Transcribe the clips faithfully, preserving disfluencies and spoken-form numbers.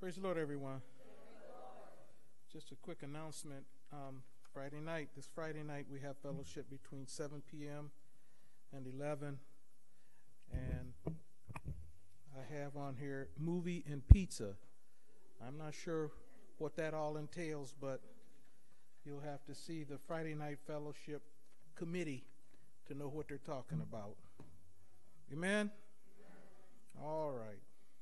Praise the Lord, everyone. Just a quick announcement. Um, Friday night, this Friday night, we have fellowship between seven p.m. and eleven. And I have on here movie and pizza. I'm not sure what that all entails, but you'll have to see the Friday night fellowship committee to know what they're talking about. Amen? All right.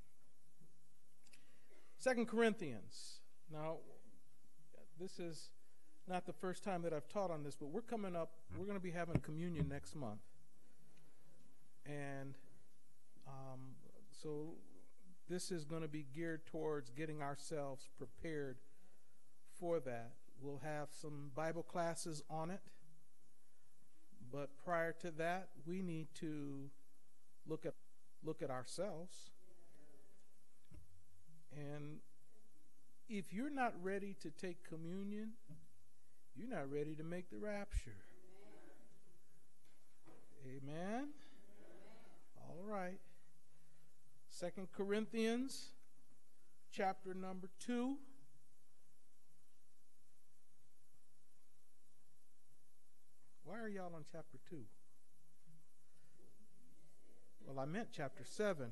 Second Corinthians. Now, this is not the first time that I've taught on this, but we're coming up, we're going to be having communion next month. And um, so this is going to be geared towards getting ourselves prepared for that. We'll have some Bible classes on it. But prior to that, we need to look at look at ourselves. And if you're not ready to take communion, you're not ready to make the rapture. Amen? Amen. All right. Second Corinthians, chapter number two. Why are y'all on chapter two? Well, I meant chapter seven.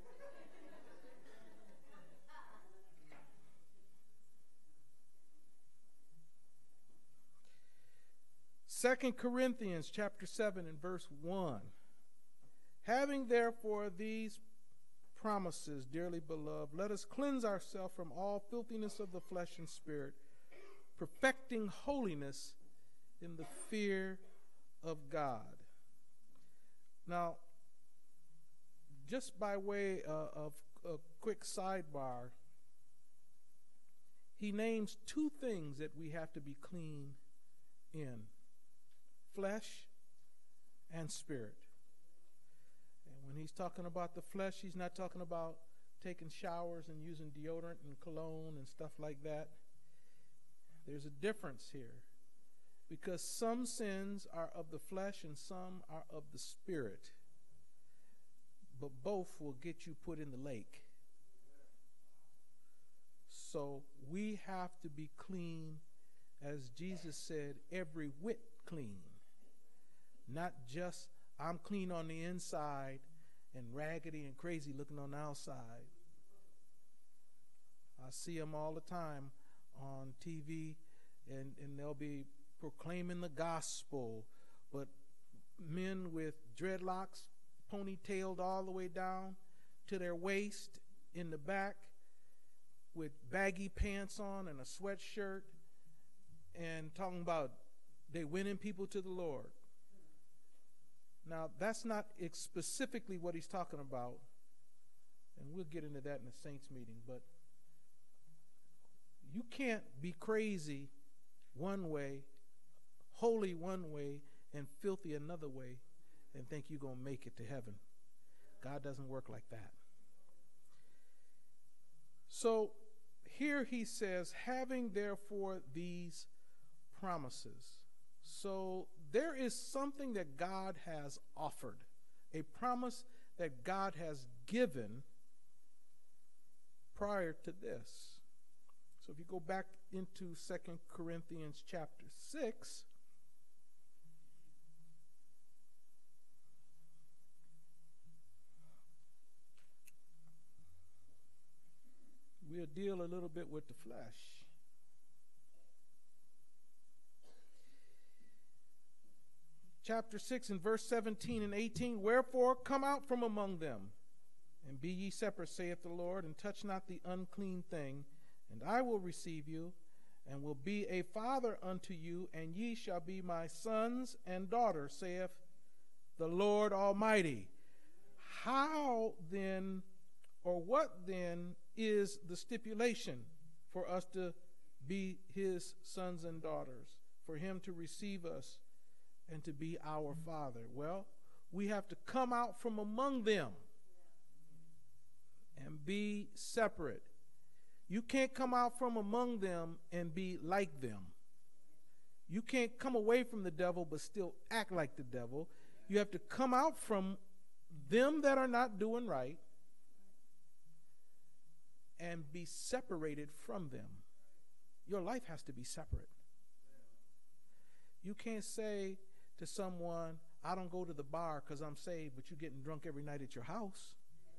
Second Corinthians chapter seven and verse one. Having therefore these promises, dearly beloved, let us cleanse ourselves from all filthiness of the flesh and spirit, perfecting holiness in the fear of God. Now, just by way uh, of a quick sidebar, he names two things that we have to be clean in: flesh and spirit. And when he's talking about the flesh, he's not talking about taking showers and using deodorant and cologne and stuff like that. There's a difference here, because some sins are of the flesh and some are of the spirit. But both will get you put in the lake. So we have to be clean, as Jesus said, every whit clean. Not just I'm clean on the inside and raggedy and crazy looking on the outside. I see them all the time on T V, and, and they'll be proclaiming the gospel, but men with dreadlocks, ponytailed all the way down to their waist in the back, with baggy pants on and a sweatshirt, and talking about they winning people to the Lord. Now, that's not specifically what he's talking about, and we'll get into that in the saints meeting, but you can't be crazy one way, holy one way, and filthy another way, and think you're going to make it to heaven. God doesn't work like that. So here he says, having therefore these promises. So there is something that God has offered, a promise that God has given prior to this. So if you go back into Second Corinthians chapter six, we'll deal a little bit with the flesh. Chapter six and verse seventeen and eighteen, wherefore come out from among them, and be ye separate, saith the Lord, and touch not the unclean thing, and I will receive you, and will be a father unto you, and ye shall be my sons and daughters, saith the Lord Almighty. How then, or what then, is the stipulation for us to be his sons and daughters, for him to receive us and to be our Father? Well, we have to come out from among them and be separate. You can't come out from among them and be like them. You can't come away from the devil but still act like the devil. You have to come out from them that are not doing right and be separated from them. Your life has to be separate. You can't say to someone, I don't go to the bar because I'm saved, but you're getting drunk every night at your house.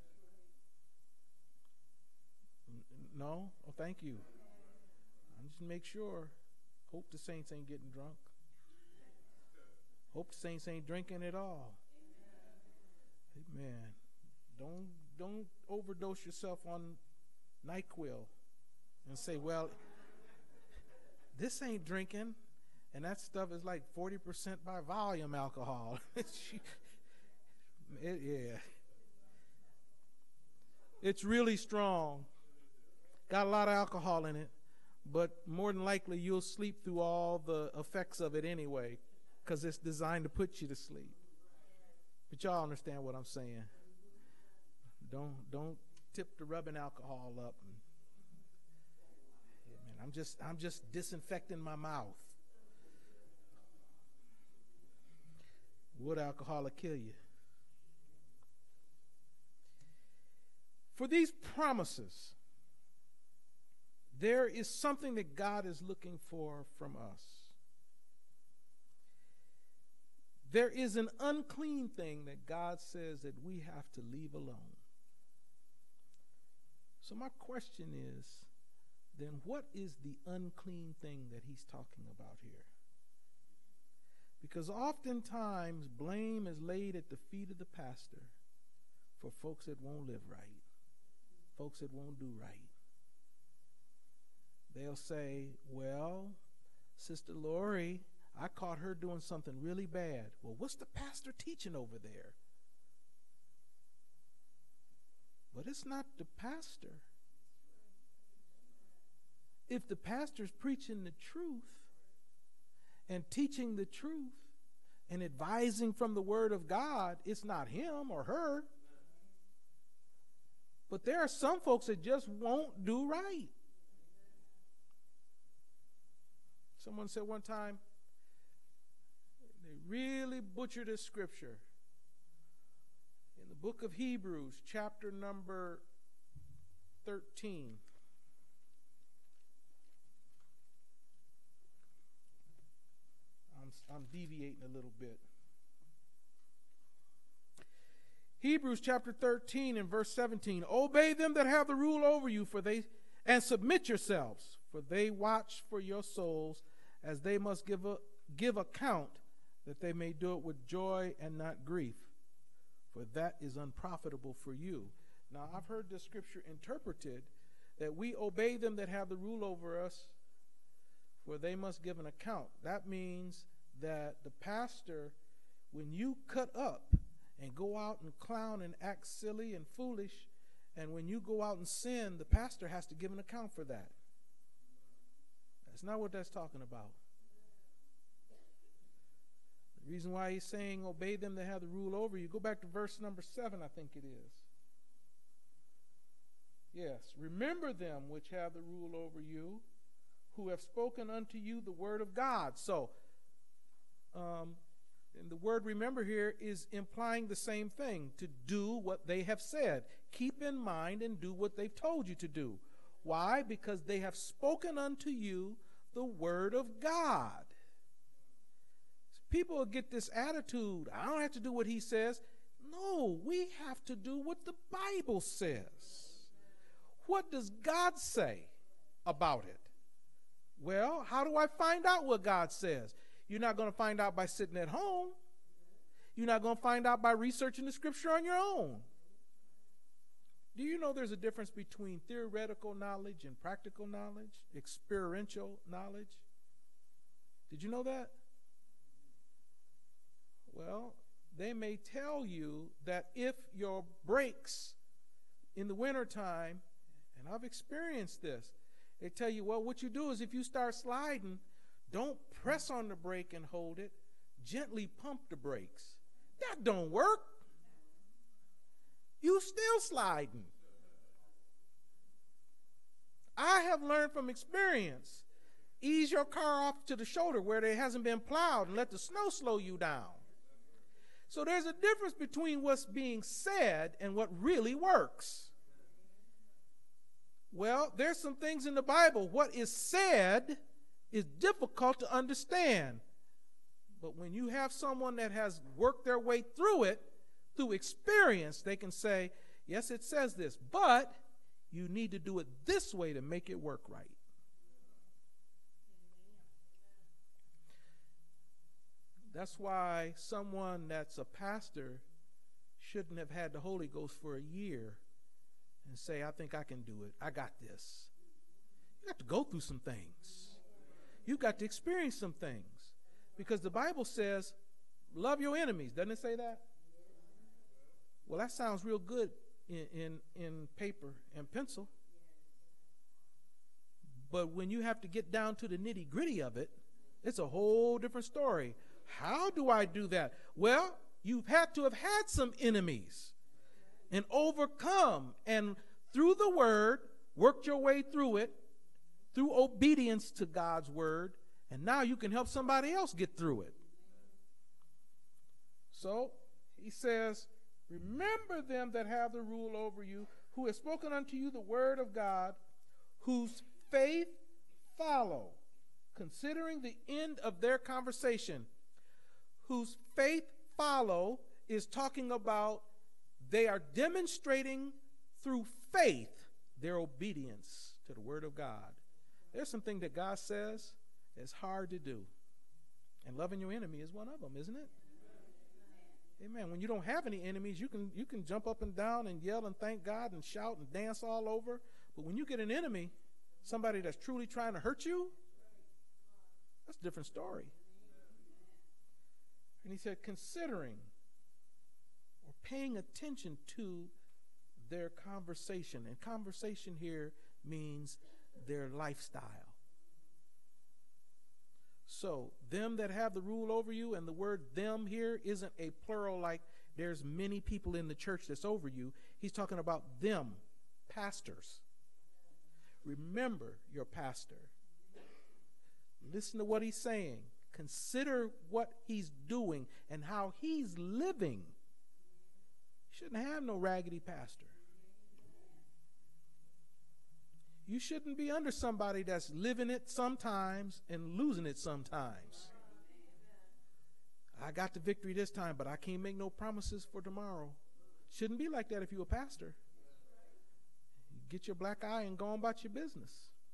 No? Oh, thank you. I'm just make sure. Hope the saints ain't getting drunk. Hope the saints ain't drinking at all. Amen. Don't don't overdose yourself on NyQuil and say, well, this ain't drinking, and that stuff is like forty percent by volume alcohol. it, yeah. It's really strong. Got a lot of alcohol in it, but more than likely you'll sleep through all the effects of it anyway, because it's designed to put you to sleep. But y'all understand what I'm saying. Don't don't tip the rubbing alcohol up. And, yeah, man, I'm just I'm just disinfecting my mouth. Wood alcohol will kill you. For these promises, there is something that God is looking for from us. There is an unclean thing that God says that we have to leave alone. So my question is, then what is the unclean thing that he's talking about here? Because oftentimes blame is laid at the feet of the pastor for folks that won't live right, folks that won't do right. They'll say, well, Sister Lori, I caught her doing something really bad. Well, what's the pastor teaching over there? But it's not the pastor. If the pastor's preaching the truth and teaching the truth and advising from the word of God, it's not him or her. But there are some folks that just won't do right. Someone said one time, they really butchered this scripture. In the book of Hebrews, chapter number thirteen. I'm, I'm deviating a little bit. Hebrews chapter thirteen and verse seventeen. Obey them that have the rule over you, for they and submit yourselves, for they watch for your souls, as they must give a, give account, that they may do it with joy and not grief, for that is unprofitable for you. Now, I've heard this scripture interpreted that we obey them that have the rule over us, for they must give an account. That means that the pastor, when you cut up and go out and clown and act silly and foolish, and when you go out and sin, the pastor has to give an account for that. That's not what that's talking about. The reason why he's saying obey them that have the rule over you, go back to verse number seven, I think it is. Yes, remember them which have the rule over you, who have spoken unto you the word of God. So, um, and the word remember here is implying the same thing, to do what they have said. Keep in mind and do what they've told you to do. Why? Because they have spoken unto you the word of God. People get this attitude, I don't have to do what he says. No, we have to do what the Bible says. What does God say about it? Well, how do I find out what God says? You're not going to find out by sitting at home. You're not going to find out by researching the scripture on your own. Do you know there's a difference between theoretical knowledge and practical knowledge, experiential knowledge? Did you know that? Well, they may tell you that if your brakes in the wintertime, and I've experienced this, they tell you, well, what you do is if you start sliding, don't press on the brake and hold it. Gently pump the brakes. That don't work. You still sliding. I have learned from experience, ease your car off to the shoulder where it hasn't been plowed and let the snow slow you down. So there's a difference between what's being said and what really works. Well, there's some things in the Bible. What is said is difficult to understand. But when you have someone that has worked their way through it, through experience, they can say, yes, it says this, but you need to do it this way to make it work right. That's why someone that's a pastor shouldn't have had the Holy Ghost for a year and say, I think I can do it. I got this. You got to go through some things. You've got to experience some things. Because the Bible says, love your enemies. Doesn't it say that? Well, that sounds real good in, in, in paper and pencil. But when you have to get down to the nitty-gritty of it, it's a whole different story. How do I do that? Well, you've had to have had some enemies and overcome, and through the word, worked your way through it, through obedience to God's word, and now you can help somebody else get through it. So he says, remember them that have the rule over you, who have spoken unto you the word of God, whose faith follow, considering the end of their conversation. Whose faith follow is talking about they are demonstrating through faith their obedience to the word of God. There's something that God says that's hard to do. And loving your enemy is one of them, isn't it? Amen. When you don't have any enemies, you can you can jump up and down and yell and thank God and shout and dance all over. But when you get an enemy, somebody that's truly trying to hurt you, that's a different story. And he said, considering or paying attention to their conversation. And conversation here means their lifestyle. So, them that have the rule over you, and the word them here isn't a plural like there's many people in the church that's over you. He's talking about them, pastors. Remember your pastor. Listen to what he's saying. Consider what he's doing and how he's living. You shouldn't have no raggedy pastor. You shouldn't be under somebody that's living it sometimes and losing it sometimes. I got the victory this time, but I can't make no promises for tomorrow. Shouldn't be like that if you're a pastor. You get your black eye and go on about your business.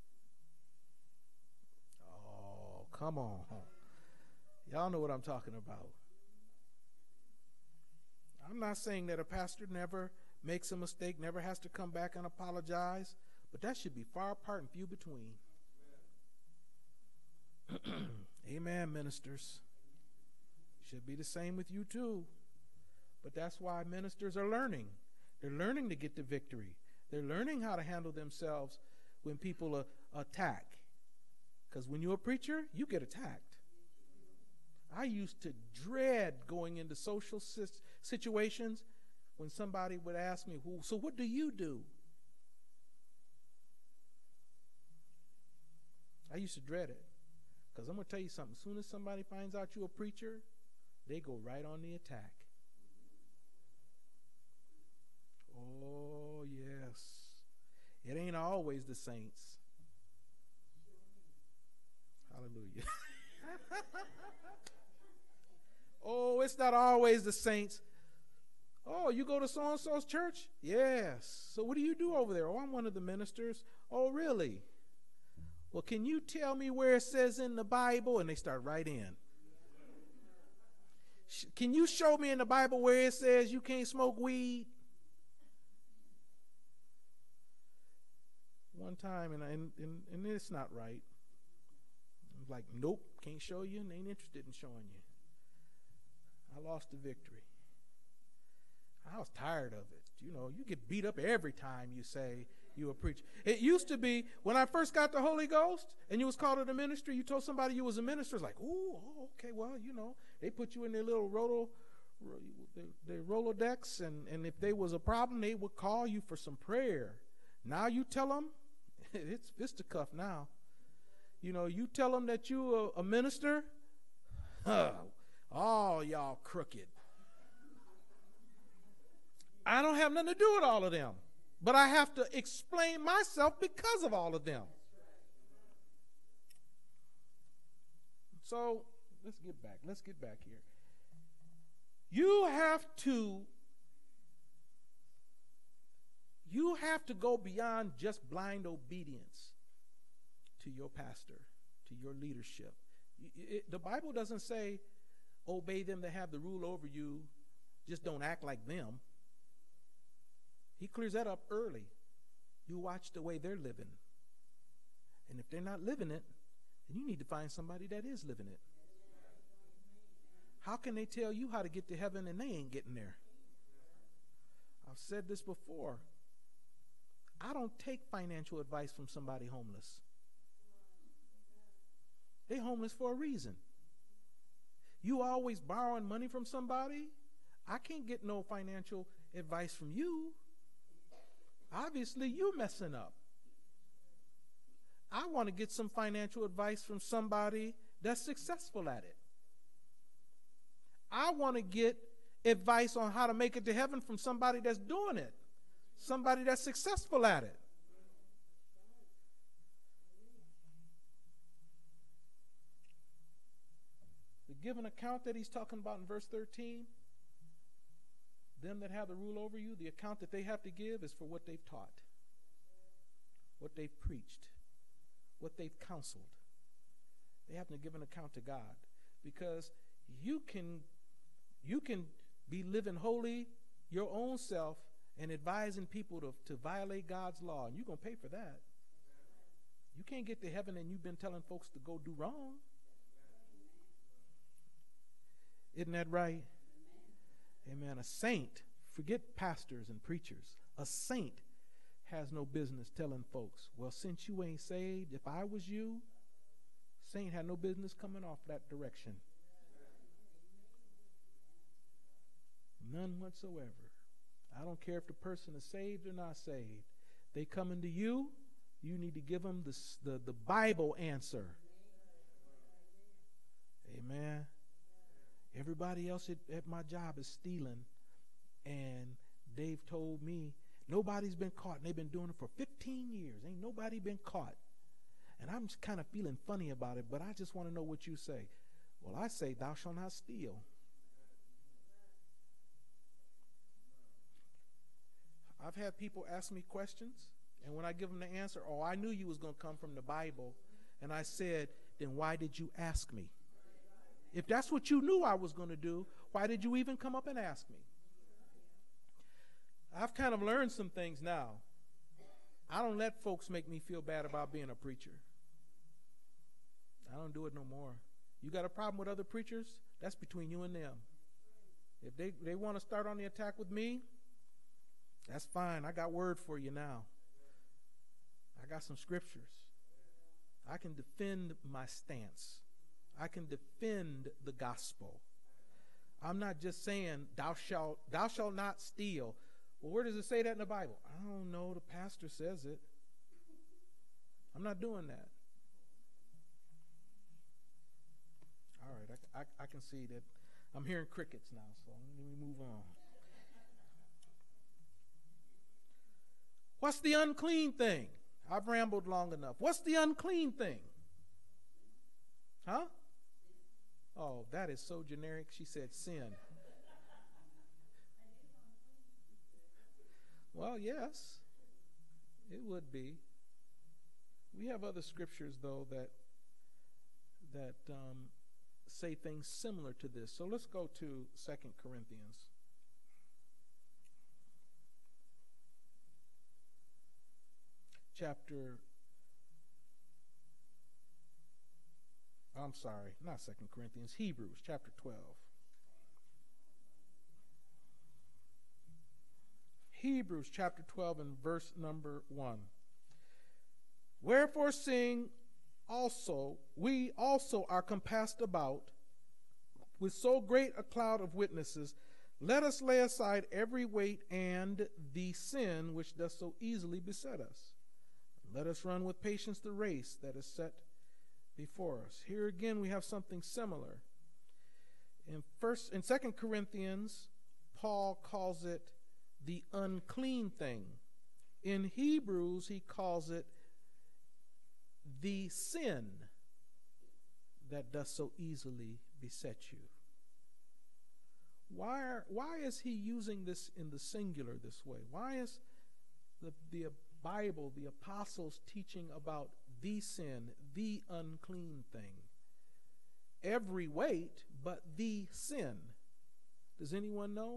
Oh, come on. Y'all know what I'm talking about. I'm not saying that a pastor never makes a mistake, never has to come back and apologize, but that should be far apart and few between. Amen, ministers. Should be the same with you too. But that's why ministers are learning. They're learning to get the victory. They're learning how to handle themselves when people uh, attack. Because when you're a preacher, you get attacked. I used to dread going into social situations when somebody would ask me, well, so what do you do? I used to dread it. Because I'm going to tell you something. As soon as somebody finds out you're a preacher, they go right on the attack. Oh, yes. It ain't always the saints. Hallelujah. Oh, it's not always the saints. Oh, you go to so-and-so's church? Yes. So what do you do over there? Oh, I'm one of the ministers. Oh, really? Well, can you tell me where it says in the Bible? And they start right in. Can you show me in the Bible where it says you can't smoke weed? One time, and, and, and, and it's not right. I'm like, nope, can't show you, and ain't interested in showing you. I lost the victory. I was tired of it. You know, you get beat up every time you say you a preacher. It used to be when I first got the Holy Ghost and you was called to the ministry, you told somebody you was a minister. It's like, ooh, oh, okay, well, you know, they put you in their little rolo, their Rolodex, and, and if there was a problem, they would call you for some prayer. Now you tell them, it's fisticuff now. You know, you tell them that you a, a minister, huh, all y'all crooked. I don't have nothing to do with all of them. but I have to explain myself because of all of them. So let's get back. Let's get back here. You have to You have to go beyond just blind obedience to your pastor, to your leadership. It, it, the Bible doesn't say, obey them that have the rule over you, just don't act like them. He clears that up early. You watch the way they're living. And if they're not living it, then you need to find somebody that is living it. How can they tell you how to get to heaven and they ain't getting there? I've said this before. I don't take financial advice from somebody homeless. They're homeless for a reason. You always borrowing money from somebody? I can't get no financial advice from you. Obviously, you messing up. I want to get some financial advice from somebody that's successful at it. I want to get advice on how to make it to heaven from somebody that's doing it. Somebody that's successful at it. The given account that he's talking about in verse thirteen, them that have the rule over you, the account that they have to give is for what they've taught, what they've preached, what they've counseled. They have to give an account to God, because you can, you can be living holy your own self and advising people to, to violate God's law, and you're going to pay for that. You can't get to heaven and you've been telling folks to go do wrong. Isn't that right? Amen. A saint, forget pastors and preachers, a saint has no business telling folks, well, since you ain't saved, if I was you, saint had no business coming off that direction. None whatsoever. I don't care if the person is saved or not saved. They coming to you, you need to give them the, the, the Bible answer. Amen. Everybody else at, at my job is stealing, and they've told me nobody's been caught, and they've been doing it for fifteen years. Ain't nobody been caught. And I'm just kind of feeling funny about it, but I just want to know what you say. Well, I say, thou shalt not steal. I've had people ask me questions, and when I give them the answer, oh, I knew you was going to come from the Bible. And I said, then why did you ask me? If that's what you knew I was going to do, why did you even come up and ask me? I've kind of learned some things now. I don't let folks make me feel bad about being a preacher. I don't do it no more. You got a problem with other preachers? That's between you and them. If they, they want to start on the attack with me, that's fine. I got word for you now. I got some scriptures. I can defend my stance. I can defend the gospel. I'm not just saying thou shalt thou shalt not steal. Well, where does it say that in the Bible? I don't know. The pastor says it. I'm not doing that. All right, I, I, I can see that I'm hearing crickets now, so let me move on. What's the unclean thing? I've rambled long enough. What's the unclean thing? Huh? Oh, that is so generic. She said sin. Well, yes, it would be. We have other scriptures, though, that that um, say things similar to this. So let's go to Second Corinthians. Chapter, I'm sorry, not Second Corinthians, Hebrews chapter twelve. Hebrews chapter twelve and verse number one. Wherefore, seeing also, we also are compassed about with so great a cloud of witnesses, let us lay aside every weight and the sin which does so easily beset us. Let us run with patience the race that is set before us. Here again we have something similar. In first in Second Corinthians, Paul calls it the unclean thing. In Hebrews, he calls it the sin that does so easily beset you. Why, are, why is he using this in the singular this way? Why is the, the Bible, the apostles teaching about the sin, the unclean thing? Every weight, but the sin. Does anyone know?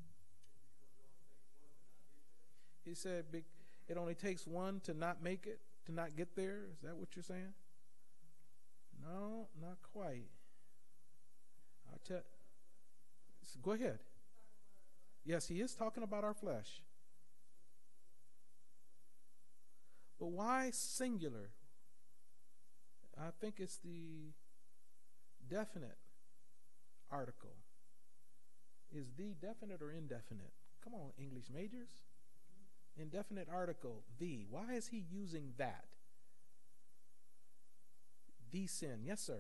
He said it only takes one to not make it, to not get there. Is that what you're saying? No, not quite. I'll tell. So go ahead. Yes, he is talking about our flesh. But why singular? I think it's the definite article. Is the definite or indefinite? Come on, English majors. Indefinite article, the. Why is he using that? The sin. Yes, sir.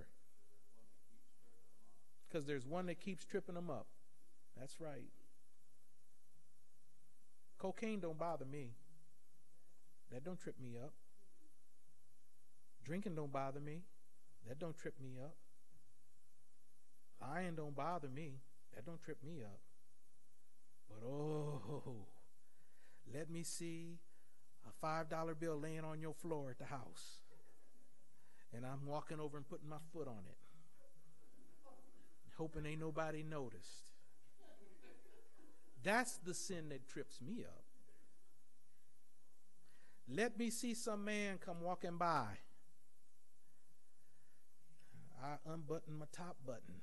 Because there's one that keeps tripping them up. That's right. Cocaine don't bother me. That don't trip me up. Drinking don't bother me. That don't trip me up. Lying don't bother me. That don't trip me up. But oh, let me see a five dollar bill laying on your floor at the house. And I'm walking over and putting my foot on it. Hoping ain't nobody noticed. That's the sin that trips me up. Let me see some man come walking by. I unbutton my top button.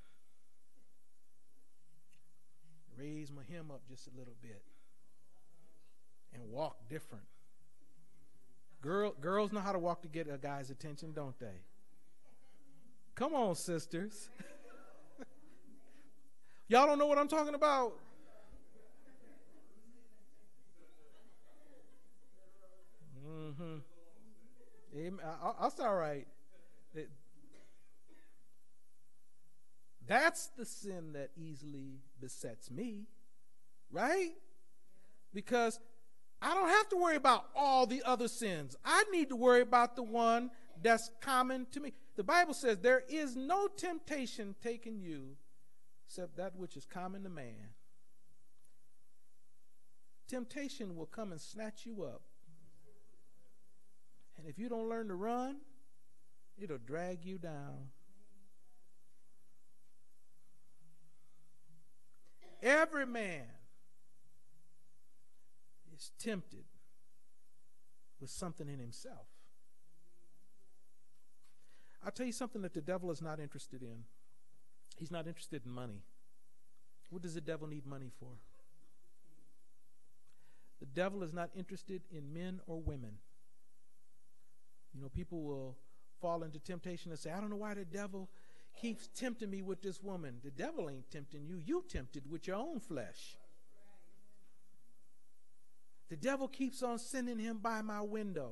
Raise my hem up just a little bit. And walk different. Girl, girls know how to walk to get a guy's attention, don't they? Come on, sisters. Y'all don't know what I'm talking about? Mm-hmm. That's all right. It, that's the sin that easily besets me, right? Because I don't have to worry about all the other sins. I need to worry about the one that's common to me. The Bible says there is no temptation taken you except that which is common to man. Temptation will come and snatch you up. And if you don't learn to run, it'll drag you down. Every man is tempted with something in himself. I'll tell you something that the devil is not interested in. He's not interested in money. What does the devil need money for? The devil is not interested in men or women. You know, people will fall into temptation and say, I don't know why the devil keeps tempting me with this woman. The devil ain't tempting you. You tempted with your own flesh. The devil keeps on sending him by my window.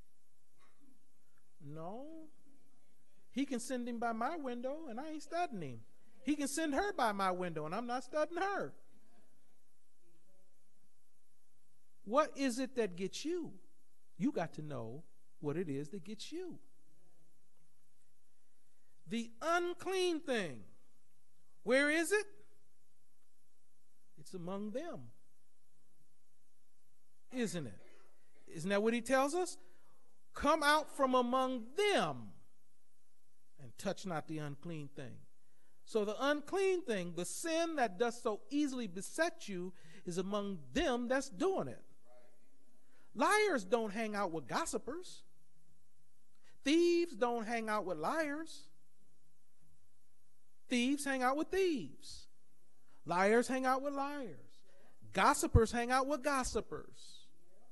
No. He can send him by my window and I ain't studying him. He can send her by my window and I'm not studying her. What is it that gets you? You got to know what it is that gets you. The unclean thing. Where is it? It's among them. Isn't it? Isn't that what he tells us? Come out from among them and touch not the unclean thing. So the unclean thing, the sin that does so easily beset you, is among them that's doing it. Liars don't hang out with gossipers. Thieves don't hang out with liars. Thieves hang out with thieves. Liars hang out with liars. Gossipers hang out with gossipers.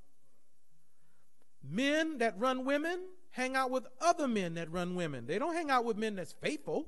Men that run women hang out with other men that run women. They don't hang out with men that's faithful.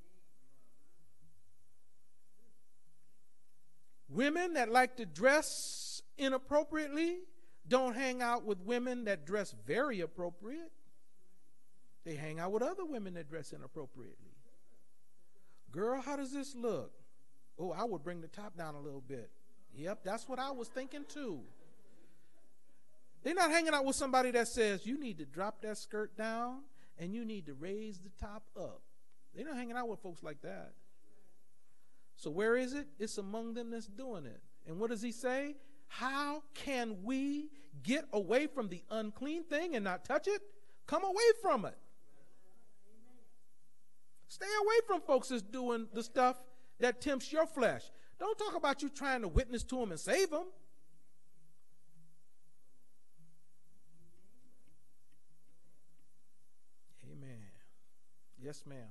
Women that like to dress inappropriately don't hang out with women that dress very appropriate. They hang out with other women that dress inappropriately. Girl, how does this look? Oh, I would bring the top down a little bit. Yep, that's what I was thinking too. They're not hanging out with somebody that says, you need to drop that skirt down and you need to raise the top up. They're not hanging out with folks like that. So where is it? It's among them that's doing it. And what does he say? How can we get away from the unclean thing and not touch it? Come away from it. Stay away from folks that's doing the stuff that tempts your flesh. Don't talk about you trying to witness to them and save them. Amen. Yes, ma'am.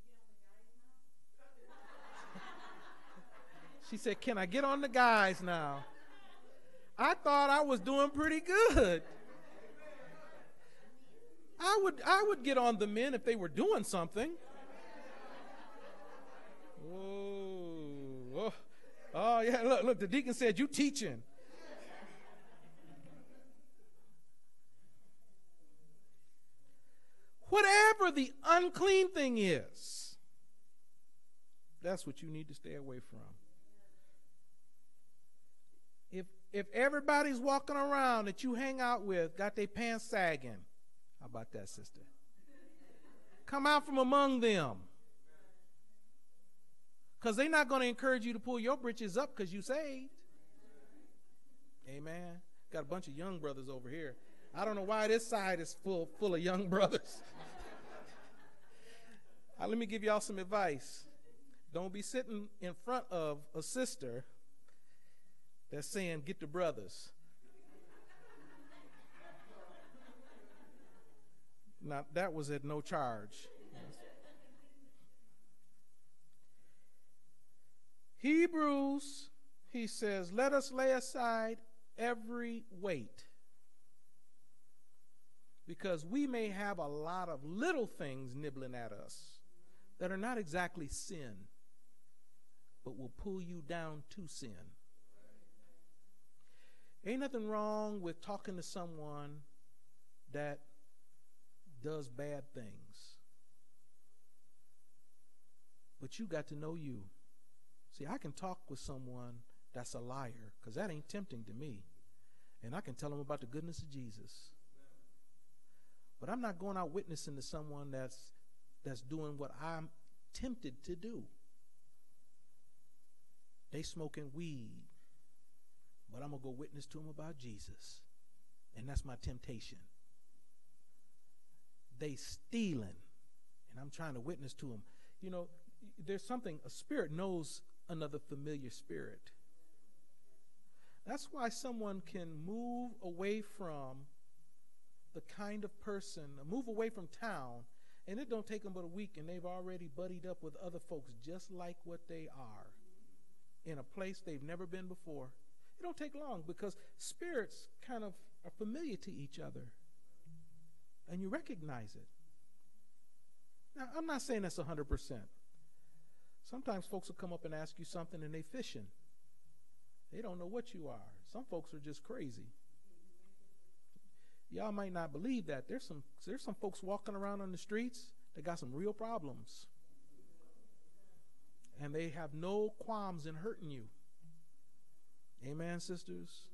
She said, can I get on the guys now? I thought I was doing pretty good. I would, I would get on the men if they were doing something. Oh, oh yeah, look, look, the deacon said, you teaching. Whatever the unclean thing is, that's what you need to stay away from. If if everybody's walking around that you hang out with got their pants sagging, how about that, sister? Come out from among them. Because they're not going to encourage you to pull your britches up because you saved. Amen. Got a bunch of young brothers over here. I don't know why this side is full, full of young brothers. uh, let me give y'all some advice. Don't be sitting in front of a sister that's saying, get the brothers. Now, that was at no charge. Hebrews, he says, let us lay aside every weight, because we may have a lot of little things nibbling at us that are not exactly sin, but will pull you down to sin. Ain't nothing wrong with talking to someone that does bad things, but you got to know you. See, I can talk with someone that's a liar, because that ain't tempting to me. And I can tell them about the goodness of Jesus. But I'm not going out witnessing to someone that's that's doing what I'm tempted to do. They smoking weed, but I'm going to go witness to them about Jesus. And that's my temptation. They stealing, and I'm trying to witness to them. You know, there's something, a spirit knows another familiar spirit. That's why someone can move away from the kind of person, move away from town, and it don't take them but a week, and they've already buddied up with other folks just like what they are in a place they've never been before. It don't take long, because spirits kind of are familiar to each other, and you recognize it. Now, I'm not saying that's one hundred percent. Sometimes folks will come up and ask you something and they fishing. They don't know what you are. Some folks are just crazy. Y'all might not believe that. There's some there's some folks walking around on the streets that got some real problems. And they have no qualms in hurting you. Amen, sisters?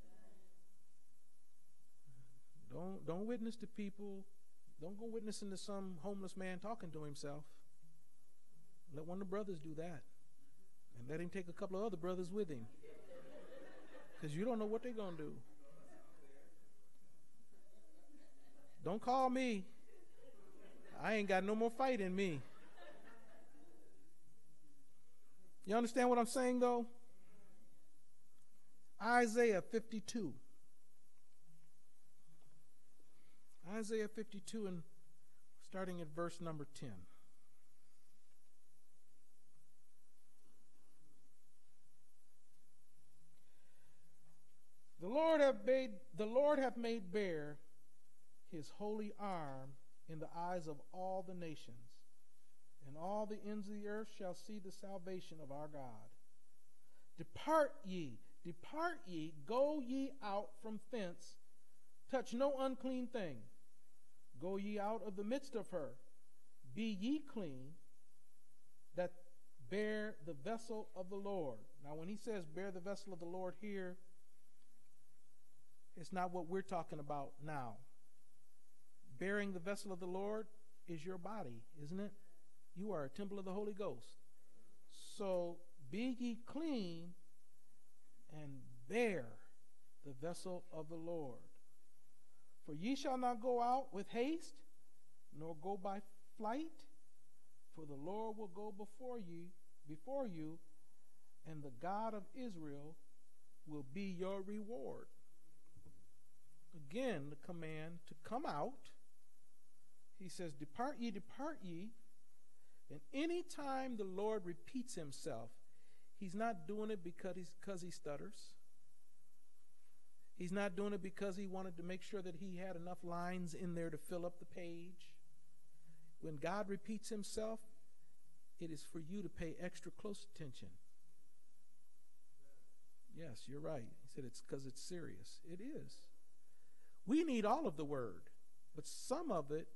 Don't don't witness to people. Don't go witnessing to some homeless man talking to himself. Let one of the brothers do that. And let him take a couple of other brothers with him. Because you don't know what they're going to do. Don't call me. I ain't got no more fight in me. You understand what I'm saying, though? Isaiah fifty-two. Isaiah fifty-two, and starting at verse number ten. The Lord hath made, the Lord hath made bare his holy arm in the eyes of all the nations, and all the ends of the earth shall see the salvation of our God. Depart ye, depart ye, go ye out from thence, touch no unclean thing. Go ye out of the midst of her, be ye clean, that bear the vessel of the Lord. Now when he says bear the vessel of the Lord here, It's not what we're talking about now. Bearing the vessel of the Lord is your body, isn't it? You are a temple of the Holy Ghost. So be ye clean and bear the vessel of the Lord. For ye shall not go out with haste, nor go by flight, for the Lord will go before you, before you, and the God of Israel will be your reward. Again, the command to come out. He says, depart ye, depart ye. And any time the Lord repeats himself, he's not doing it because he's because he stutters. He's not doing it because he wanted to make sure that he had enough lines in there to fill up the page. When God repeats himself, it is for you to pay extra close attention. Yes, you're right. He said it's because it's serious. It is. We need all of the word, but some of it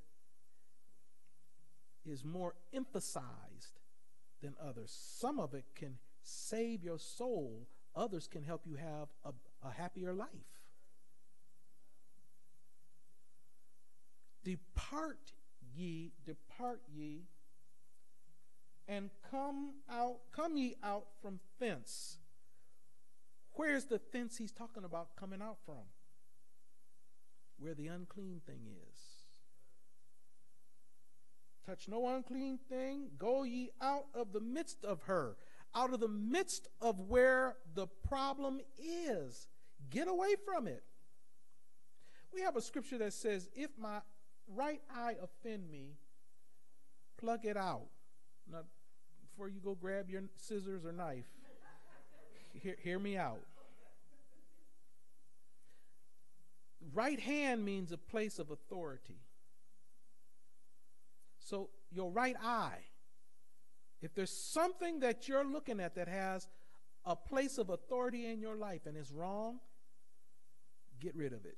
is more emphasized than others. Some of it can save your soul. Others can help you have a, a happier life. Depart ye, depart ye, and come out, come ye out from thence. Where's the thence he's talking about coming out from? Where the unclean thing is. Touch no unclean thing. Go ye out of the midst of her. Out of the midst of where the problem is. Get away from it. We have a scripture that says, if my right eye offend me, pluck it out. Now, before you go grab your scissors or knife, hear, hear me out. Right hand means a place of authority. So your right eye, if there's something that you're looking at that has a place of authority in your life and is wrong, get rid of it.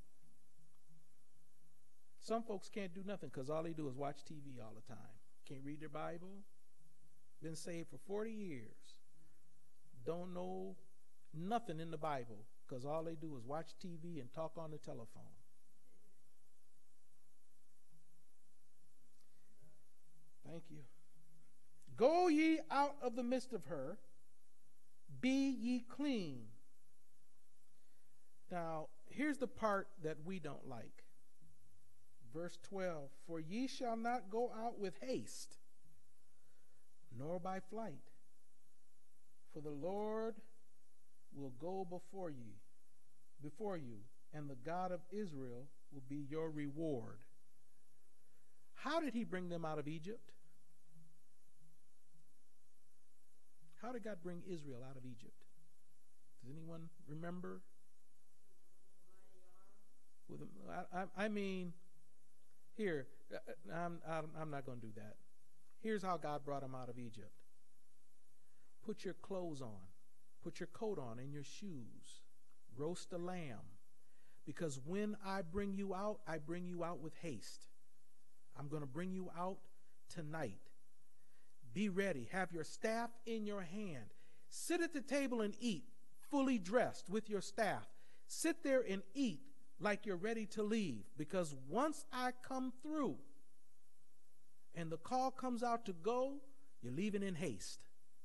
Some folks can't do nothing because all they do is watch T V all the time. Can't read their Bible. Been saved for forty years. Don't know nothing in the Bible because all they do is watch T V and talk on the telephone. Thank you. Go ye out of the midst of her, be ye clean. Now, here's the part that we don't like. Verse twelve, for ye shall not go out with haste, nor by flight, for the Lord will go before you, before you, and the God of Israel will be your reward. How did he bring them out of Egypt? How did God bring Israel out of Egypt? Does anyone remember? With I, I, I mean, here, I'm, I'm, I'm not going to do that. Here's how God brought them out of Egypt. Put your clothes on. Put your coat on and your shoes. Roast a lamb. Because when I bring you out, I bring you out with haste. I'm going to bring you out tonight. Be ready. Have your staff in your hand. Sit at the table and eat, fully dressed with your staff. Sit there and eat like you're ready to leave. Because once I come through and the call comes out to go, you're leaving in haste.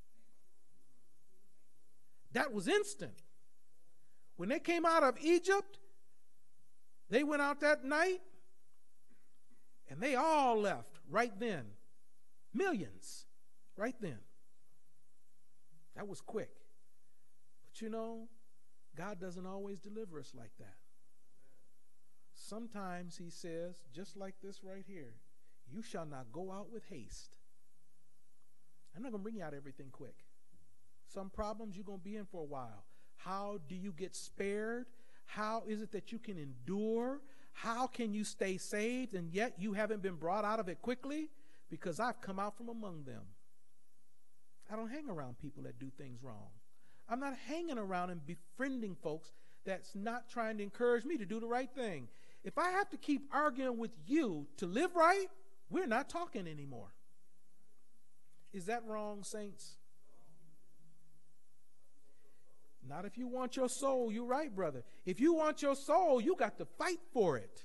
That was instant. When they came out of Egypt, they went out that night and they all left right then. Millions. Right then. That was quick. But you know, God doesn't always deliver us like that. Sometimes he says, just like this right here, you shall not go out with haste. I'm not going to bring you out everything quick. Some problems you're going to be in for a while. How do you get spared? How is it that you can endure? How can you stay saved and yet you haven't been brought out of it quickly? Because I've come out from among them. I don't hang around people that do things wrong. I'm not hanging around and befriending folks that's not trying to encourage me to do the right thing. If I have to keep arguing with you to live right, we're not talking anymore. Is that wrong, saints? Not if you want your soul. You're right, brother. If you want your soul, you got to fight for it.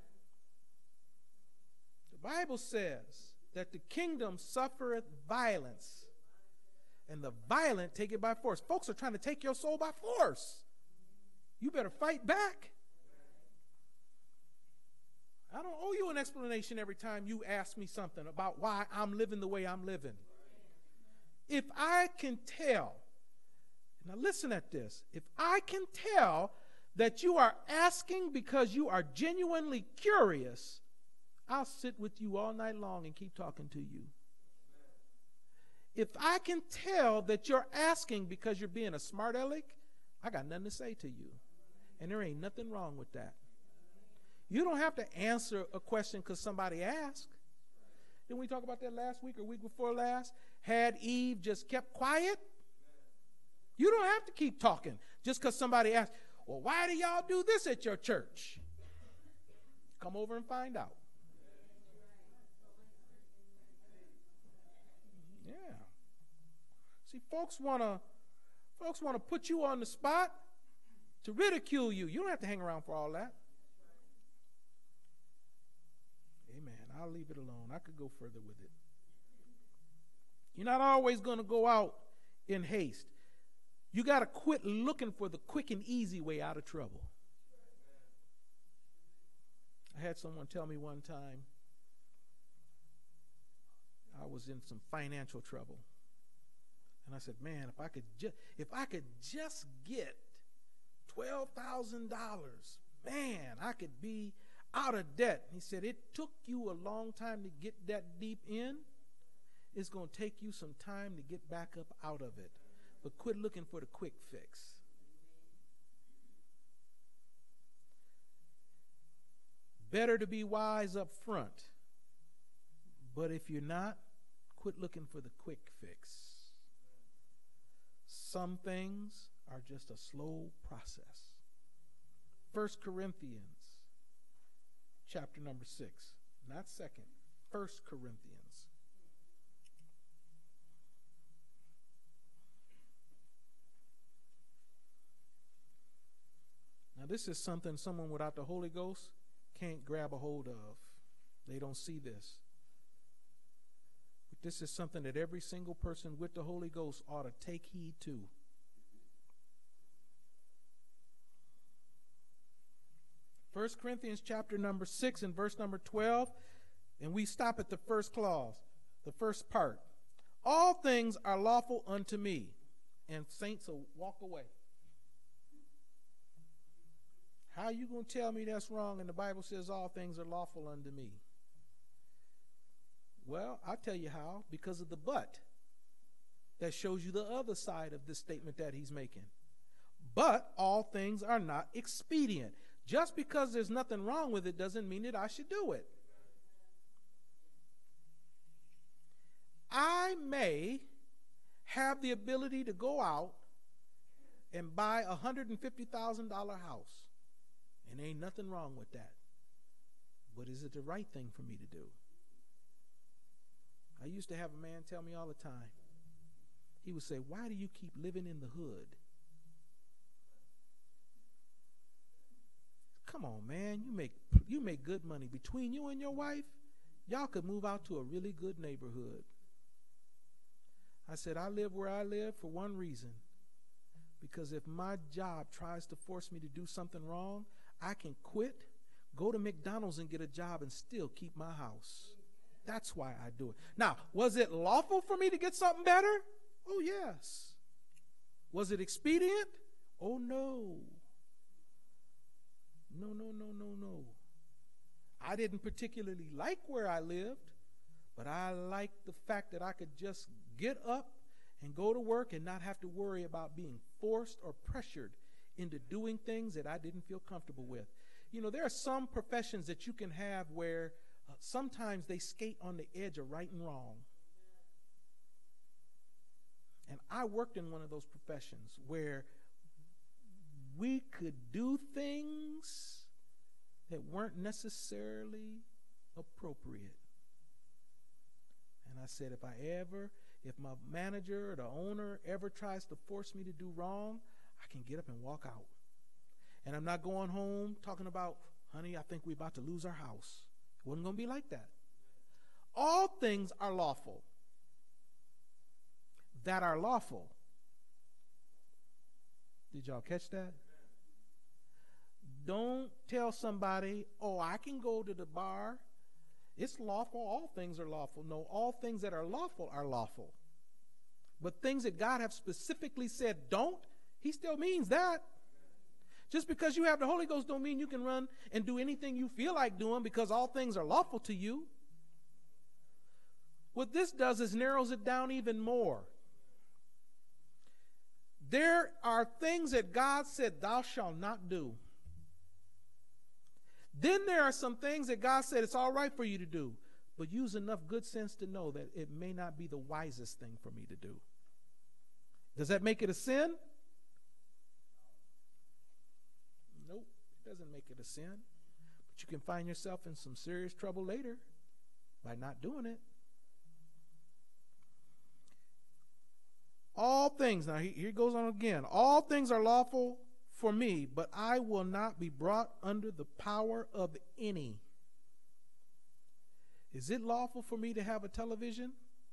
The Bible says that the kingdom suffereth violence, and the violent take it by force. Folks are trying to take your soul by force. You better fight back. I don't owe you an explanation every time you ask me something about why I'm living the way I'm living. If I can tell, now listen at this, if I can tell that you are asking because you are genuinely curious, I'll sit with you all night long and keep talking to you. If I can tell that you're asking because you're being a smart aleck, I got nothing to say to you. And there ain't nothing wrong with that. You don't have to answer a question because somebody asked. Didn't we talk about that last week or week before last? Had Eve just kept quiet? You don't have to keep talking just because somebody asked, well, why do y'all do this at your church? Come over and find out. Yeah. See, folks want to folks want to put you on the spot to ridicule you. You don't have to hang around for all that. Amen. I'll leave it alone. I could go further with it. You're not always going to go out in haste. You got to quit looking for the quick and easy way out of trouble. I had someone tell me one time I was in some financial trouble. And I said, man, if I could just if I could just get twelve thousand dollars, man, I could be out of debt. He said, it took you a long time to get that deep in. It's going to take you some time to get back up out of it. But quit looking for the quick fix. Better to be wise up front. But if you're not, quit looking for the quick fix. Some things are just a slow process. First Corinthians chapter number six. Not second. First Corinthians. Now this is something someone without the Holy Ghost can't grab a hold of. They don't see this. But this is something that every single person with the Holy Ghost ought to take heed to. First Corinthians chapter number six and verse number twelve, and we stop at the first clause, the first part. All things are lawful unto me, and saints will walk away. How you going to tell me that's wrong and the Bible says all things are lawful unto me? Well, I'll tell you how, because of the but. That shows you the other side of this statement that he's making. But all things are not expedient. Just because there's nothing wrong with it doesn't mean that I should do it. I may have the ability to go out and buy a one hundred fifty thousand dollars house. And ain't nothing wrong with that. But is it the right thing for me to do? I used to have a man tell me all the time. He would say, why do you keep living in the hood? Come on, man. You make you make good money. Between you and your wife, y'all could move out to a really good neighborhood. I said, I live where I live for one reason. Because if my job tries to force me to do something wrong, I can quit, go to McDonald's and get a job and still keep my house. That's why I do it. Now, was it lawful for me to get something better? Oh, yes. Was it expedient? Oh, no. No, no, no, no, no. I didn't particularly like where I lived, but I liked the fact that I could just get up and go to work and not have to worry about being forced or pressured into doing things that I didn't feel comfortable with. You know, there are some professions that you can have where uh, sometimes they skate on the edge of right and wrong. And I worked in one of those professions where we could do things that weren't necessarily appropriate. And I said, if I ever, if my manager or the owner ever tries to force me to do wrong, I can get up and walk out. And I'm not going home talking about, honey, I think we're about to lose our house. It wasn't going to be like that. All things are lawful that are lawful. Did y'all catch that? Don't tell somebody, oh, I can go to the bar. It's lawful. All things are lawful. No, all things that are lawful are lawful. But things that God have specifically said don't, he still means that. Just because you have the Holy Ghost don't mean you can run and do anything you feel like doing because all things are lawful to you. What this does is narrows it down even more. There are things that God said, thou shalt not do. Then there are some things that God said it's all right for you to do, but use enough good sense to know that it may not be the wisest thing for me to do. Does that make it a sin? Nope, it doesn't make it a sin. But you can find yourself in some serious trouble later by not doing it. All things, now here it goes on again. All things are lawful for me, but I will not be brought under the power of any. Is it lawful for me to have a television?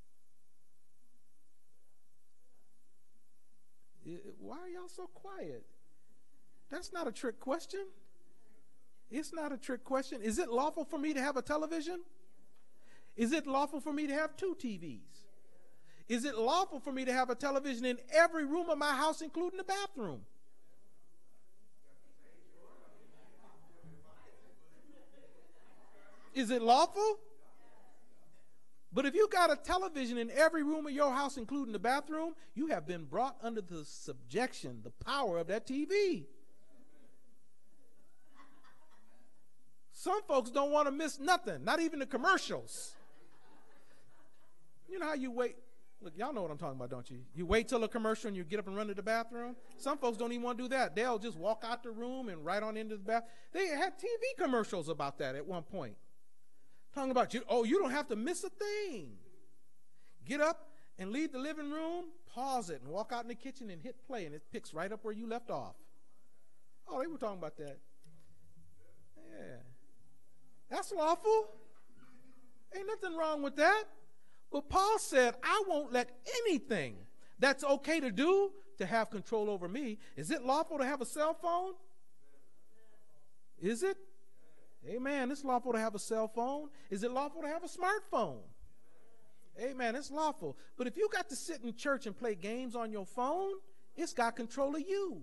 Why are y'all so quiet? That's not a trick question. It's not a trick question. Is it lawful for me to have a television? Is it lawful for me to have two T Vs? Is it lawful for me to have a television in every room of my house, including the bathroom? Is it lawful? But if you got a television in every room of your house, including the bathroom, you have been brought under the subjection, the power of that T V. Some folks don't want to miss nothing, not even the commercials. You know how you wait? Look, y'all know what I'm talking about, don't you? You wait till a commercial and you get up and run to the bathroom. Some folks don't even want to do that. They'll just walk out the room and right on into the bath. They had T V commercials about that at one point. Talking about, you. oh, you don't have to miss a thing. Get up and leave the living room, pause it, and walk out in the kitchen and hit play, and it picks right up where you left off. Oh, they were talking about that. Yeah. That's lawful. Ain't nothing wrong with that. But Paul said, I won't let anything that's okay to do to have control over me. Is it lawful to have a cell phone? Is it? Amen. It's lawful to have a cell phone. Is it lawful to have a smartphone? Amen. It's lawful. But if you got to sit in church and play games on your phone, it's got control of you.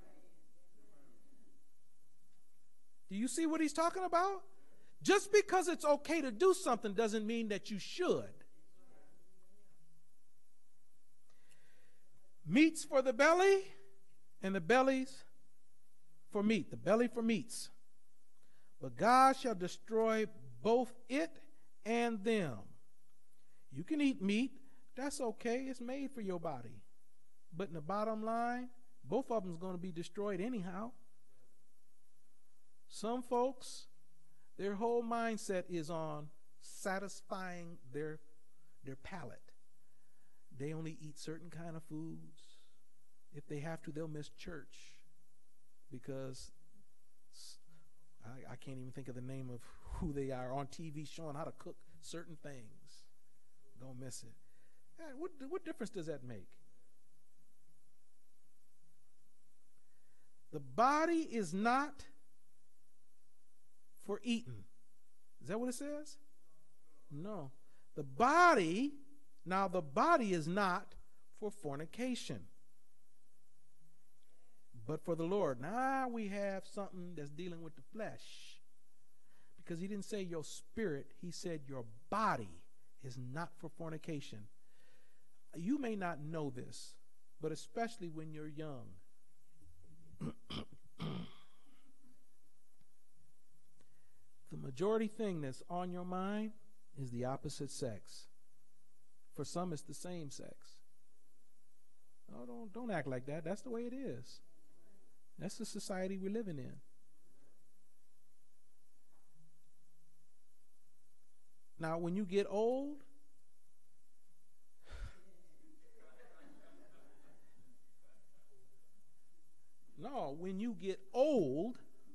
Do you see what he's talking about? Just because it's okay to do something doesn't mean that you should. Meats for the belly, and the bellies for meat. The belly for meats. But God shall destroy both it and them. You can eat meat. That's okay. It's made for your body. But in the bottom line, both of them is going to be destroyed anyhow. Some folks, their whole mindset is on satisfying their, their palate. They only eat certain kind of foods. If they have to, they'll miss church because I, I can't even think of the name of who they are on T V showing how to cook certain things. Don't miss it. God, what, what difference does that make? The body is not for eating. Is that what it says? No. The body... Now, the body is not for fornication, but for the Lord. Now we have something that's dealing with the flesh, because he didn't say your spirit. He said your body is not for fornication. You may not know this, but especially when you're young. The majority thing that's on your mind is the opposite sex. For some, it's the same sex. Oh, don't, don't act like that. That's the way it is. That's the society we're living in. Now, when you get old, tomorrow. When you get old,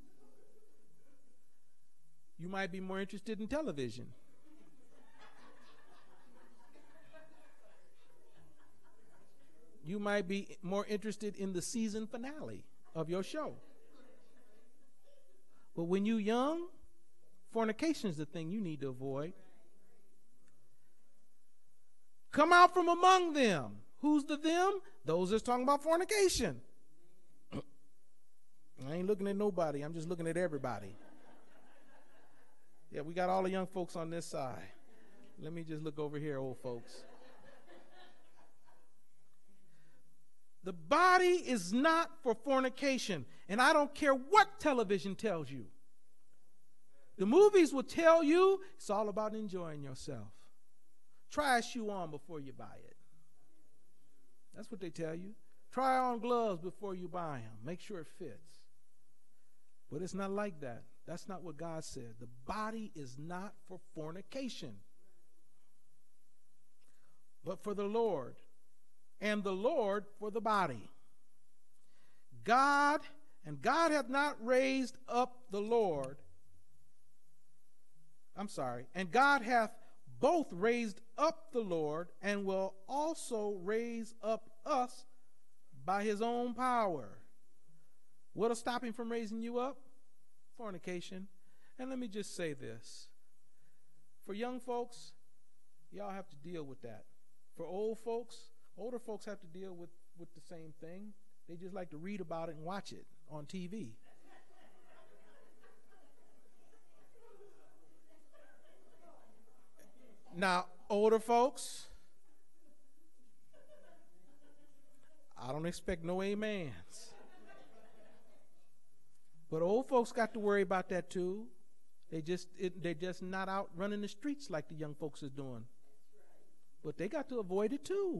you might be more interested in television. You might be more interested in the season finale of your show. But when you're young, fornication is the thing you need to avoid. Come out from among them. Who's the them? Those that's talking about fornication. I ain't looking at nobody. I'm just looking at everybody. Yeah, we got all the young folks on this side. Let me just look over here, old folks. The body is not for fornication, and I don't care what television tells you. The movies will tell you it's all about enjoying yourself. Try a shoe on before you buy it. That's what they tell you. Try on gloves before you buy them. Make sure it fits. But it's not like that. That's not what God said. The body is not for fornication, but for the Lord, and the Lord for the body. God, and God hath not raised up the Lord. I'm sorry. And God hath both raised up the Lord and will also raise up us by his own power. What'll stop him from raising you up? Fornication. And let me just say this. For young folks, y'all have to deal with that. For old folks, older folks have to deal with, with the same thing. They just like to read about it and watch it on T V. Now, older folks, I don't expect no amens. But old folks got to worry about that too. They just it, they're just not out running the streets like the young folks is doing. But they got to avoid it too.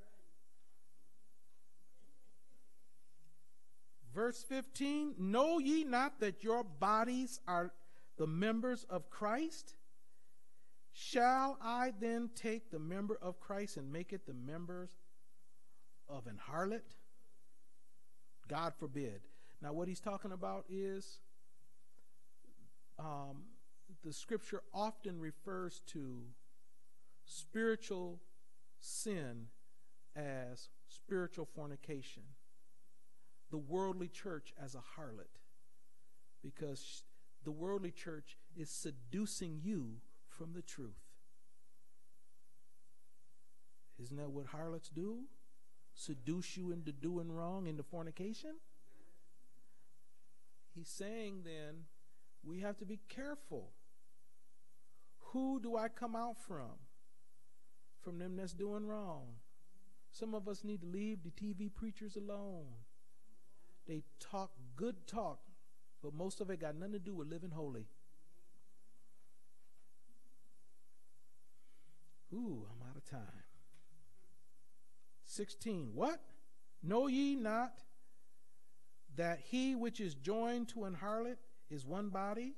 Verse fifteen, know ye not that your bodies are the members of Christ? Shall I then take the member of Christ and make it the members of an harlot? God forbid. Now what he's talking about is um, the scripture often refers to spiritual sin as spiritual fornication. The worldly church as a harlot, because the worldly church is seducing you from the truth. Isn't that what harlots do? Seduce you into doing wrong, into fornication? He's saying then we have to be careful. Who do I come out from? From them that's doing wrong. Some of us need to leave the T V preachers alone. They talk good talk, but most of it got nothing to do with living holy. Ooh, I'm out of time. sixteen. What? Know ye not that he which is joined to an harlot is one body?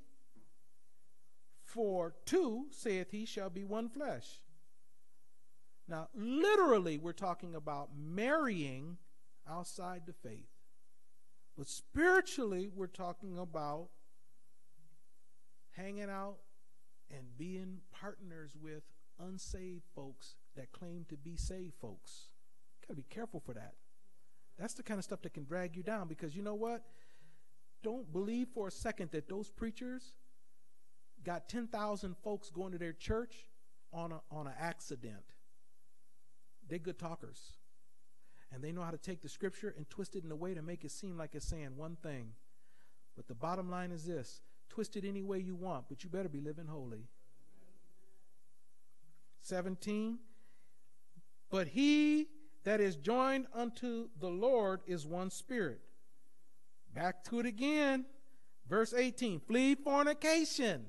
For two, saith he, shall be one flesh. Now, literally, we're talking about marrying outside the faith. But spiritually, we're talking about hanging out and being partners with unsaved folks that claim to be saved folks. Got to be careful for that. That's the kind of stuff that can drag you down, because you know what? Don't believe for a second that those preachers got ten thousand folks going to their church on a, on an accident. They're good talkers. And they know how to take the scripture and twist it in a way to make it seem like it's saying one thing. But the bottom line is this: twist it any way you want, but you better be living holy. seventeen, but he that is joined unto the Lord is one spirit. Back to it again. Verse eighteen, flee fornication.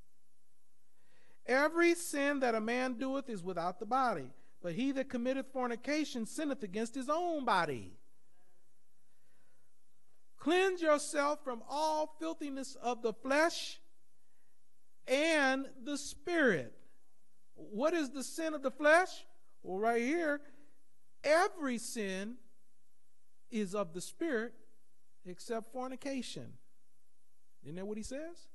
Every sin that a man doeth is without the body, but he that committeth fornication sinneth against his own body. Cleanse yourself from all filthiness of the flesh and the spirit. What is the sin of the flesh? Well, right here, every sin is of the spirit except fornication. Isn't that what he says?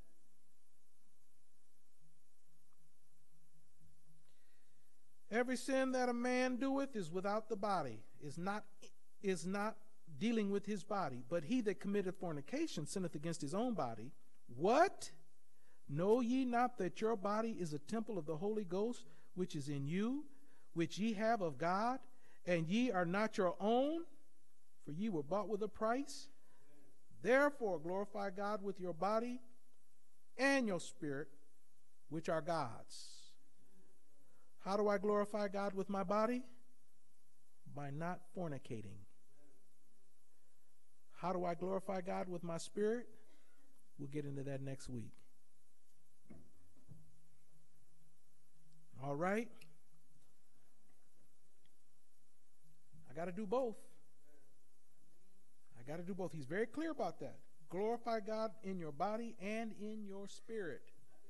Every sin that a man doeth is without the body, is not, is not dealing with his body. But he that committeth fornication sinneth against his own body. What? Know ye not that your body is a temple of the Holy Ghost, which is in you, which ye have of God, and ye are not your own, for ye were bought with a price? Therefore glorify God with your body and your spirit, which are God's. How do I glorify God with my body? By not fornicating. How do I glorify God with my spirit? We'll get into that next week. All right? I got to do both. I got to do both. He's very clear about that. Glorify God in your body and in your spirit.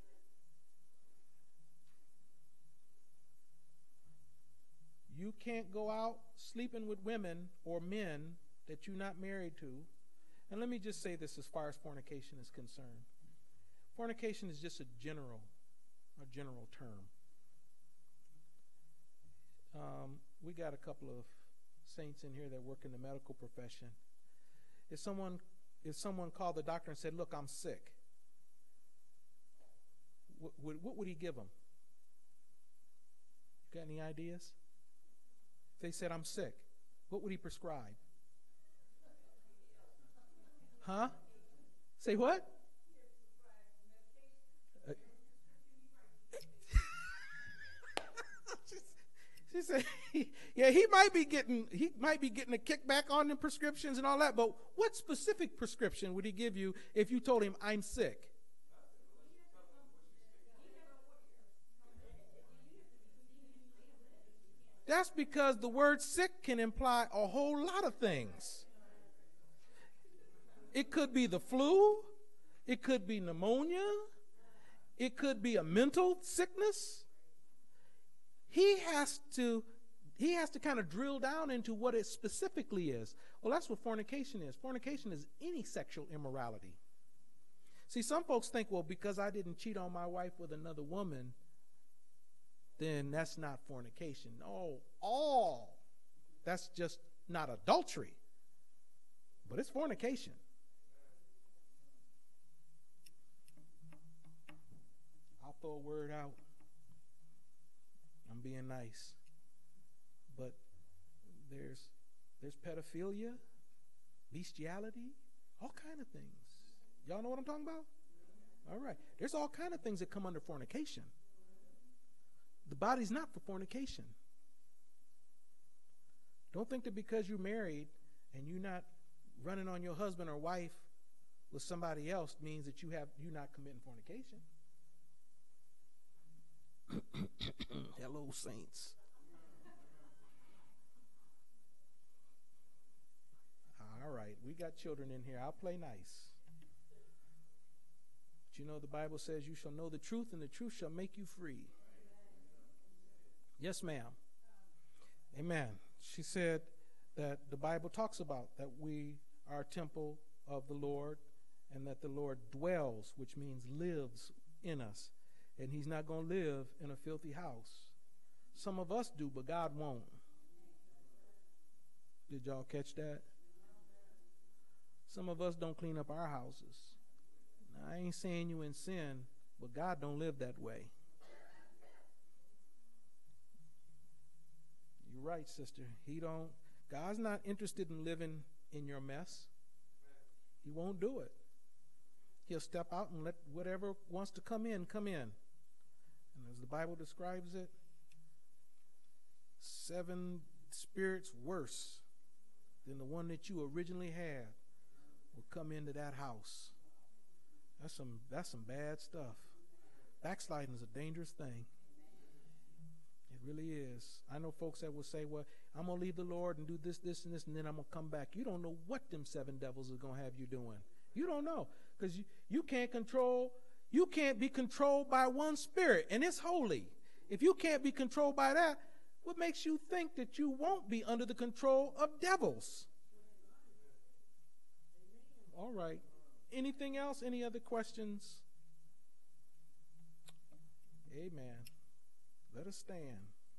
You can't go out sleeping with women or men that you're not married to. And let me just say this as far as fornication is concerned. Fornication is just a general, a general term. Um, we got a couple of saints in here that work in the medical profession. If someone, if someone called the doctor and said, "Look, I'm sick," what, what, what would he give them? Got any ideas? If they said, "I'm sick," what would he prescribe? Huh? Say what? Uh, she said, "Yeah, he might be getting he might be getting a kickback on the prescriptions and all that, but what specific prescription would he give you if you told him, 'I'm sick'?" That's because the word sick can imply a whole lot of things. It could be the flu. It could be pneumonia. It could be a mental sickness. He has to, he has to kind of drill down into what it specifically is. Well, that's what fornication is. Fornication is any sexual immorality. See, some folks think, well, because I didn't cheat on my wife with another woman, then that's not fornication. No, all. That's just not adultery. But it's fornication. I'll throw a word out. I'm being nice. But there's there's pedophilia, bestiality, all kind of things. Y'all know what I'm talking about? All right. There's all kind of things that come under fornication. The body's not for fornication. Don't think that because you're married and you're not running on your husband or wife with somebody else means that you have you're not committing fornication. Hello, saints. All right, we got children in here. I'll play nice. But you know the Bible says you shall know the truth and the truth shall make you free. Yes, ma'am. Amen. She said that the Bible talks about that we are a temple of the Lord and that the Lord dwells, which means lives in us. And he's not going to live in a filthy house. Some of us do, but God won't. Did y'all catch that? Some of us don't clean up our houses. Now, I ain't saying you in sin, but God don't live that way. You're right, sister. He don't. God's not interested in living in your mess. He won't do it. He'll step out and let whatever wants to come in, come in. And as the Bible describes it, seven spirits worse than the one that you originally had will come into that house. That's some, that's some bad stuff. Backsliding is a dangerous thing. It really is. I know folks that will say, well, I'm going to leave the Lord and do this, this, and this, and then I'm going to come back. You don't know what them seven devils are going to have you doing. You don't know. Because you, you can't control, you can't be controlled by one spirit, and it's holy. If you can't be controlled by that, what makes you think that you won't be under the control of devils? All right. Anything else? Any other questions? Amen. Let us stand.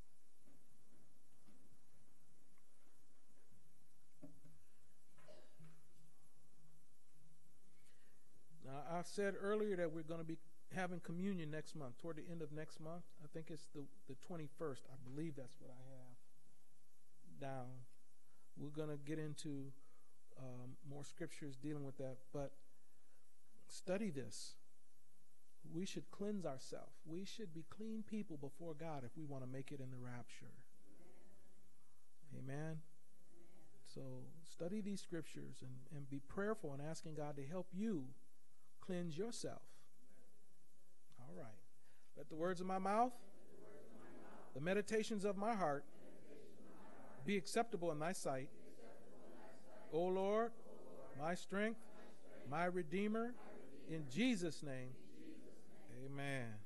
Now, I said earlier that we're going to be having communion next month, toward the end of next month. I think it's the, the twenty-first. I believe that's what I have down. We're going to get into um, more scriptures dealing with that, but study this. We should cleanse ourselves. We should be clean people before God if we want to make it in the rapture. Amen. Amen. So study these scriptures and, and be prayerful and asking God to help you cleanse yourself. All right. Let the words of my mouth, the meditations of my heart, be acceptable in thy sight. O Lord, my strength, my Redeemer, in Jesus' name, amen.